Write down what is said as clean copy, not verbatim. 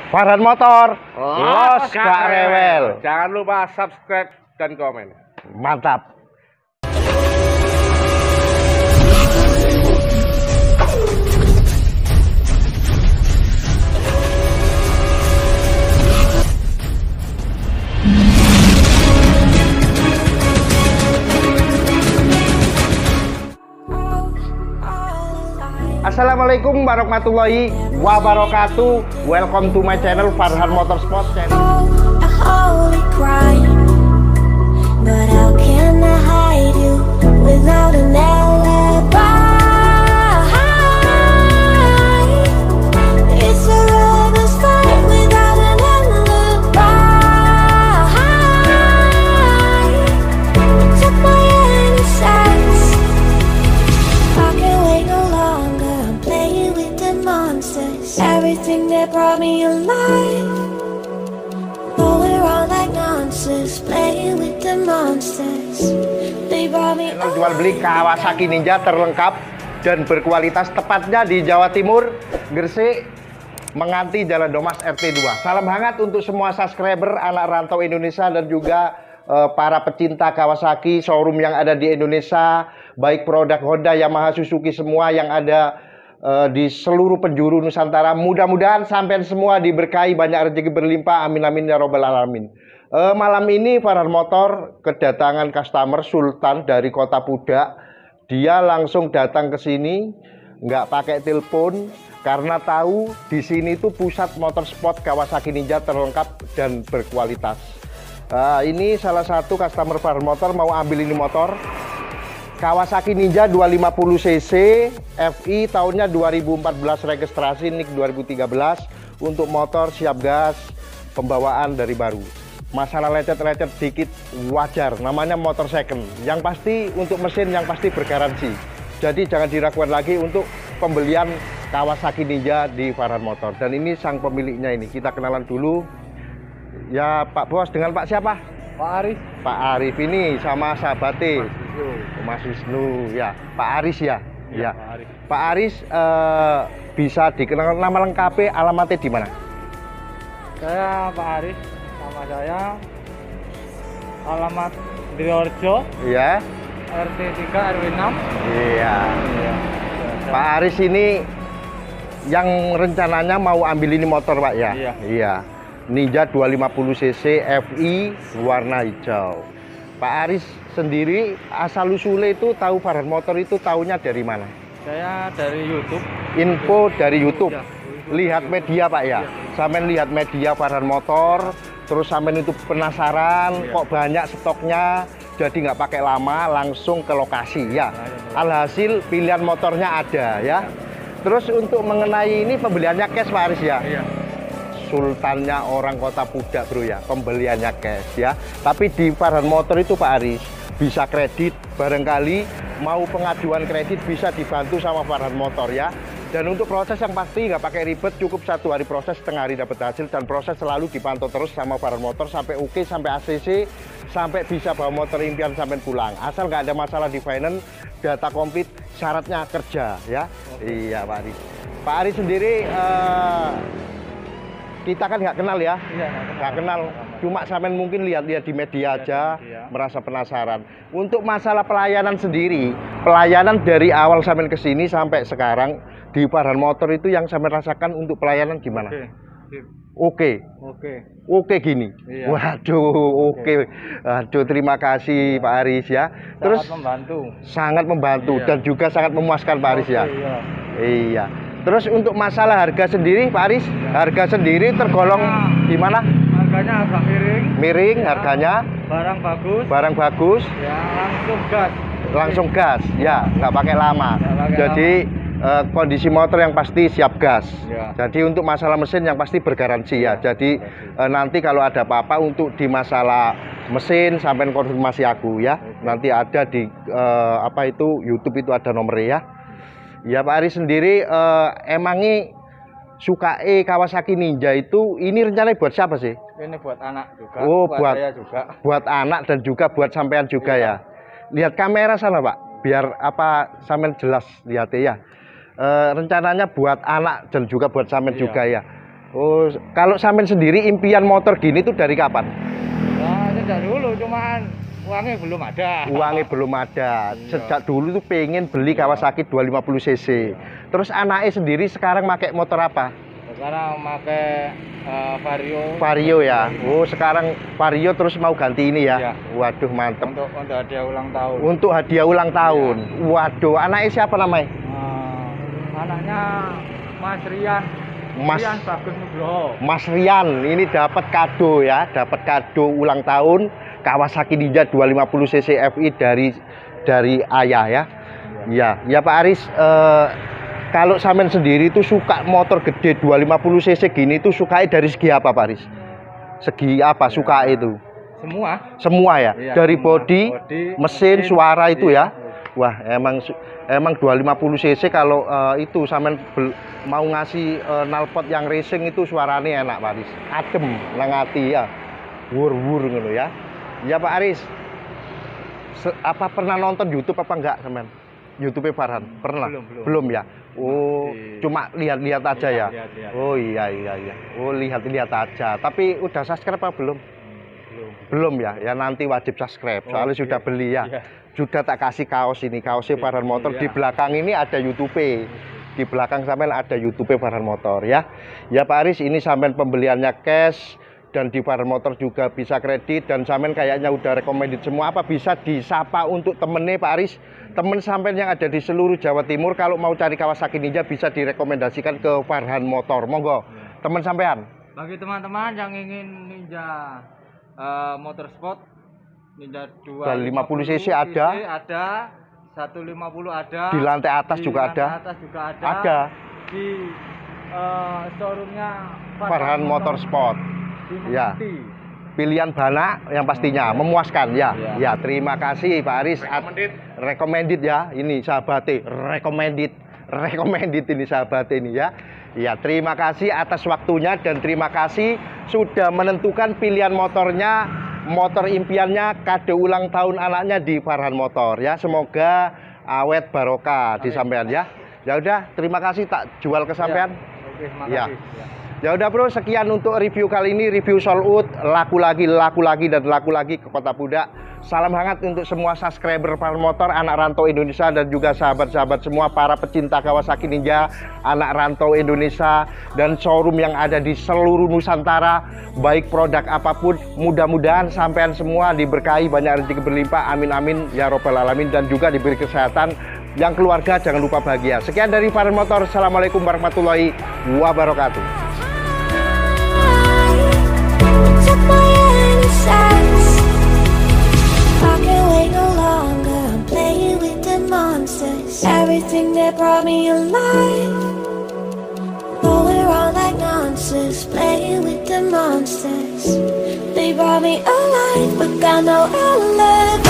Farhan Motor, los gak rewel. Jangan lupa subscribe dan komen. Mantap. Assalamualaikum warahmatullahi wabarakatuh. Welcome to my channel Farhan Motorsport channel. Everything that brought me alive, but we're all like monsters, playing with the monsters. They brought me alive. Jual beli Kawasaki Ninja terlengkap dan berkualitas, tepatnya di Jawa Timur, Gresik, Menganti, Jalan Domas RT2. Salam hangat untuk semua subscriber anak rantau Indonesia dan juga para pecinta Kawasaki showroom yang ada di Indonesia, baik produk Honda, Yamaha, Suzuki, semua yang ada di seluruh penjuru Nusantara. Mudah-mudahan sampai semua diberkahi, banyak rezeki berlimpah, amin amin ya robbal alamin. Malam ini Farhan Motor kedatangan customer Sultan dari Kota Pudak. Dia langsung datang ke sini, nggak pakai telepon, karena tahu di sini tuh pusat motorsport Kawasaki Ninja terlengkap dan berkualitas. Ini salah satu customer Farhan Motor mau ambil ini motor Kawasaki Ninja 250 cc FI, tahunnya 2014 registrasi, NIK 2013. Untuk motor siap gas, pembawaan dari baru. Masalah lecet-lecet dikit wajar, namanya motor second. Yang pasti untuk mesin yang pasti bergaransi. Jadi jangan diragukan lagi untuk pembelian Kawasaki Ninja di Farhan Motor. Dan ini sang pemiliknya, ini kita kenalan dulu. Ya Pak Bos, dengan Pak siapa? Pak Arif. Pak Arif ini sama sahabatnya Mas Wisnu, ya. Pak Aris ya. Ya. Pak Arif. Pak Aris bisa dikenal nama lengkapnya, alamatnya di mana? Saya Pak Arif, nama saya alamat Driorjo, Iya. RT 3 RW 6. Iya. Pak Aris ini yang rencananya mau ambil ini motor, Pak ya? Iya. Iya. Ninja 250 cc FI warna hijau. Pak Aris sendiri asal usulnya itu tahu Farhan Motor itu tahunya dari mana? Saya dari YouTube. Info dari YouTube. Ya. Lihat media Pak ya? Sampai lihat media Farhan Motor, terus sampai itu penasaran kok banyak stoknya, jadi nggak pakai lama, langsung ke lokasi ya. Alhasil pilihan motornya ada ya. Terus untuk mengenai ini pembeliannya cash Pak Aris ya? Iya. Sultannya orang Kota Pudak bro ya, pembeliannya cash ya. Tapi di Farhan Motor itu Pak Aris bisa kredit, barangkali mau pengajuan kredit bisa dibantu sama Farhan Motor ya. Dan untuk proses yang pasti nggak pakai ribet, cukup 1 hari proses, setengah hari dapat hasil. Dan proses selalu dipantau terus sama Farhan Motor sampai oke, sampai ACC, sampai bisa bawa motor impian sampai pulang. Asal nggak ada masalah di finance, data komplit, syaratnya kerja ya. Iya Pak Aris. Pak Aris sendiri kita kan nggak kenal ya, nggak kenal, cuma sampean mungkin lihat-lihat di media aja, merasa penasaran. Untuk masalah pelayanan sendiri, pelayanan dari awal sampean ke sini sampai sekarang di Farhan Motor itu yang sampean rasakan untuk pelayanan gimana? Oke gini. Iya. Waduh, oke. Aduh, terima kasih Pak Aris ya. Terus sangat membantu Iya. dan juga sangat memuaskan Pak Aris ya. Iya. Iya. Terus untuk masalah harga sendiri Pak Aris, harga sendiri tergolong gimana? Harganya agak miring. Miring Ya. harganya, Barang bagus. barang bagus, Ya, langsung gas. langsung gas, ya nggak pakai lama. Nggak pakai Jadi kondisi motor yang pasti siap gas. Ya. Jadi untuk masalah mesin yang pasti bergaransi ya. Jadi nanti kalau ada apa-apa untuk di masalah mesin sampai konfirmasi aku ya. Nanti ada di apa itu YouTube itu ada nomornya ya. Ya Pak Aris sendiri emangnya suka Kawasaki Ninja itu ini rencananya buat siapa sih? Ini buat anak juga. Oh, buat saya juga. Buat anak dan juga buat sampean juga ya. Lihat kamera sana Pak, biar apa sampean jelas lihatnya ya. Rencananya buat anak dan juga buat sampean juga ya. Oh, kalau sampean sendiri impian motor gini tuh dari kapan? Nah, sejak dulu cuman uangnya belum ada. Uangnya belum ada. Sejak dulu tuh pengen beli Kawasaki 250 cc. Terus anaknya sendiri sekarang pakai motor apa? Sekarang pakai Vario. Vario ya. Oh, sekarang Vario terus mau ganti ini ya. Iya. Waduh, mantep. Untuk hadiah ulang tahun. Untuk hadiah ulang tahun. Waduh, anaknya siapa namanya? Anaknya Mas Rian. Mas Rian Bagus Nugroho. Mas Rian ini dapat kado ya, dapat kado ulang tahun Kawasaki Ninja 250 cc FI dari ayah ya. Iya, ya Pak Aris, kalau sampean sendiri itu suka motor gede 250 cc gini tuh sukanya dari segi apa Pak Aris? Segi apa suka itu? Semua. Semua ya, Iya, dari semua. bodi, mesin, suara itu iya. ya. Wah, emang 250 cc kalau itu sampean mau ngasih knalpot yang racing itu suaranya enak Pak Aris. Adem nang ati ya. Wur-wur ngono ya. Ya Pak Aris. Apa pernah nonton YouTube apa enggak sampean? YouTube Farhan? Pernah? Belum ya. Oh, cuma lihat-lihat aja ya. Lihat. Oh iya. Oh, lihat-lihat aja. Tapi udah subscribe apa belum? Belum ya. Ya nanti wajib subscribe. Soalnya sudah beli ya. Iya. Sudah tak kasih kaos ini, kaosnya Farhan Motor. Di belakang ini ada YouTube. Di belakang sampean ada YouTube Farhan Motor ya. Ya Pak Aris, ini sampean pembeliannya cash dan di Farhan Motor juga bisa kredit dan sampean kayaknya udah recommended semua. Apa bisa disapa untuk temennya Pak Aris? Temen sampean yang ada di seluruh Jawa Timur kalau mau cari Kawasaki Ninja bisa direkomendasikan ke Farhan Motor. Monggo. Temen sampean. Bagi teman-teman yang ingin Ninja motorsport, Ninja 250 cc ada. Ada 150 ada. Di lantai atas di juga lantai ada. atas juga ada. Ada. Di showroomnya Farhan Motorsport. Di Ya. Mekti. Pilihan banyak yang pastinya memuaskan ya. Iya. Ya, terima kasih Pak Aris. Recommended ya. Ini sahabatnya recommended ini sahabat ini ya. Ya, terima kasih atas waktunya dan terima kasih sudah menentukan pilihan motornya, motor impiannya, kado ulang tahun anaknya di Farhan Motor ya. Semoga awet barokah di sampean ya. Ya udah, terima kasih tak jual ke sampean. Oke, makasih. Ya. Ya udah bro, sekian untuk review kali ini, review sold out, laku lagi dan laku lagi ke Kota Pudak. Salam hangat untuk semua subscriber Farhan Motor, anak rantau Indonesia dan juga sahabat-sahabat semua para pecinta Kawasaki Ninja, anak rantau Indonesia dan showroom yang ada di seluruh Nusantara. Baik produk apapun, mudah-mudahan sampean semua diberkahi banyak rezeki berlimpah, amin amin ya robbal alamin, dan juga diberi kesehatan. Yang keluarga jangan lupa bahagia. Sekian dari Farhan Motor. Assalamualaikum warahmatullahi wabarakatuh. Took my innocence. I can't wait no longer. I'm playing with the monsters. Everything that brought me alive. Going around like nonsense. Playing with the monsters. They brought me alive, but got no outlet.